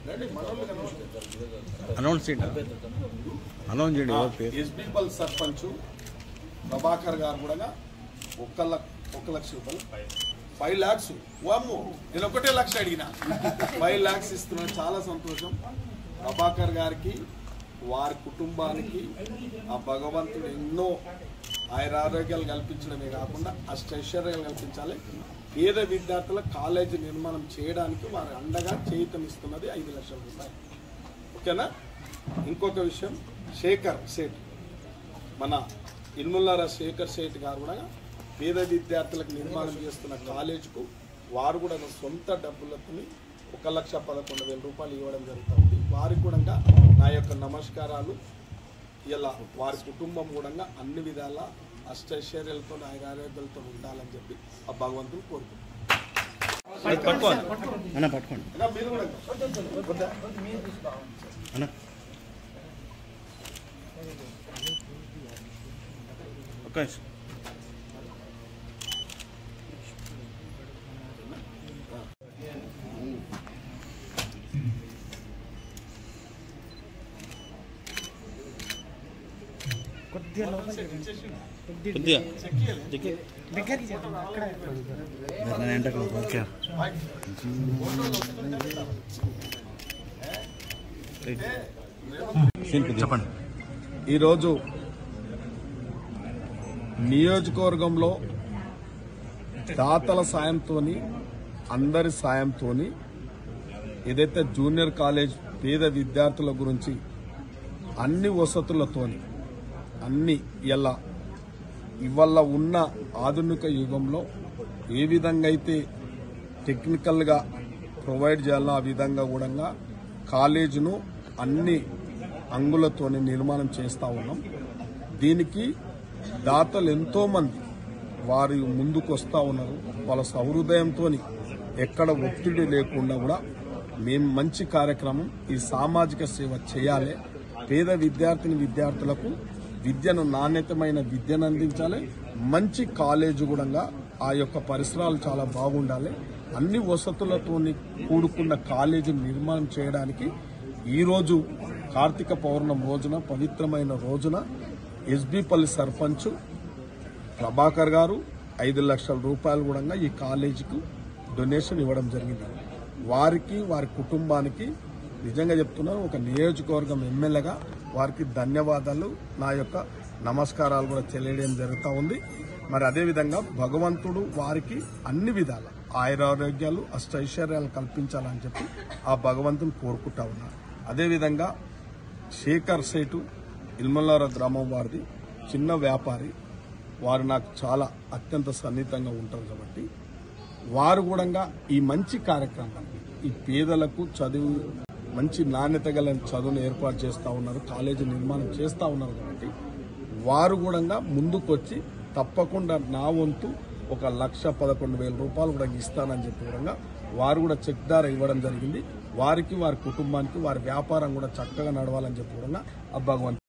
Announce చేయండి. SB పల్ సర్పంచ్ ప్రభాకర్ గారు కూడా 1 లక్ష రూపాయలు 5 lakhs. వామ్మో, నేను 1 లక్ష అడిగిన 5 lakhs ఇస్తున్నాను. చాలా సంతోషం. ప్రభాకర్ గారికి వారి కుటుంబానికి ఆ భగవంతుడు ఎన్నో ఆయురారోగ్యాలు కల్పించడమే కాకుండా అష్టైశ్వర్యాలు కల్పించాలి. పేద విద్యార్థుల కాలేజీ నిర్మాణం చేయడానికి వారి అండగా చేయూతనిస్తున్నది 5 లక్షల రూపాయలు. ఓకేనా? ఇంకొక విషయం, శేఖర్ సేట్, మన ఇన్ముల్లార శేఖర్ సేట్ గారు కూడా పేద విద్యార్థులకు నిర్మాణం చేస్తున్న కాలేజీకు వారు కూడా సొంత డబ్బులతో 1,11,000 రూపాయలు ఇవ్వడం జరుగుతుంది. వారికి కూడా నా యొక్క నమస్కారాలు. ఇలా వారి కుటుంబం కూడా అన్ని విధాల అష్టైశ్వర్యాలతో ఆరోగ్యాలతో ఉండాలని చెప్పి ఆ భగవంతుడు కోరుకుంటున్నాను. చెప్పండి. ఈరోజు నియోజకవర్గంలో దాతల సాయంతో, అందరి సాయంతో ఏదైతే జూనియర్ కాలేజ్ పేద విద్యార్థుల గురించి అన్ని వసతులతోని అన్ని ఇవాళ ఉన్న ఆధునిక యుగంలో ఏ విధంగా అయితే టెక్నికల్గా ప్రొవైడ్ చేయాలో ఆ విధంగా కూడా కాలేజీను అన్ని అంగులతోని నిర్మాణం చేస్తూ ఉన్నాం. దీనికి దాతలు ఎంతోమంది వారు ముందుకు వస్తూ ఉన్నారు. వాళ్ళ సహృదయంతో ఎక్కడ ఒత్తిడి లేకుండా కూడా మేము మంచి కార్యక్రమం, ఈ సామాజిక సేవ చేయాలి. పేద విద్యార్థులకు విద్యను, నాణ్యతమైన విద్యను అందించాలి. మంచి కాలేజీ కూడా ఆ యొక్క పరిసరాలు చాలా బాగుండాలి. అన్ని వసతులతో కూడుకున్న కాలేజీ నిర్మాణం చేయడానికి ఈరోజు కార్తీక పౌర్ణమి రోజున, పవిత్రమైన రోజున ఎస్బీపల్లి సర్పంచ్ ప్రభాకర్ గారు 5 లక్షల రూపాయలు కూడా ఈ కాలేజీకి డొనేషన్ ఇవ్వడం జరిగింది. వారికి, వారి కుటుంబానికి నిజంగా చెప్తున్నాను, ఒక నియోజకవర్గం ఎమ్మెల్యేగా వారికి ధన్యవాదాలు, నా యొక్క నమస్కారాలు కూడా తెలియడం జరుగుతూ ఉంది. మరి అదేవిధంగా భగవంతుడు వారికి అన్ని విధాల ఆయురారోగ్యాలు, అష్టైశ్వర్యాలు కల్పించాలని చెప్పి ఆ భగవంతుని కోరుకుంటా ఉన్నారు. అదేవిధంగా శేఖర్ సేటు ఇల్మల్లార గ్రామం వారిది చిన్న వ్యాపారి, వారు నాకు చాలా అత్యంత సన్నిహితంగా ఉంటారు కాబట్టి వారు కూడా ఈ మంచి కార్యక్రమాన్ని, ఈ పేదలకు చదువు, మంచి నాణ్యత గల చదువును ఏర్పాటు చేస్తూ ఉన్నారు, కాలేజీ నిర్మాణం చేస్తూ ఉన్నారు కాబట్టి వారు కూడా ముందుకొచ్చి తప్పకుండా నా వంతు 1,11,000 రూపాయలు కూడా ఇస్తానని చెప్పి కూడా వారు కూడా చెక్ ద్వారా ఇవ్వడం జరిగింది. వారికి, వారి కుటుంబానికి, వారి వ్యాపారం కూడా చక్కగా నడవాలని చెప్పి కూడా ఆ భగవంతుడు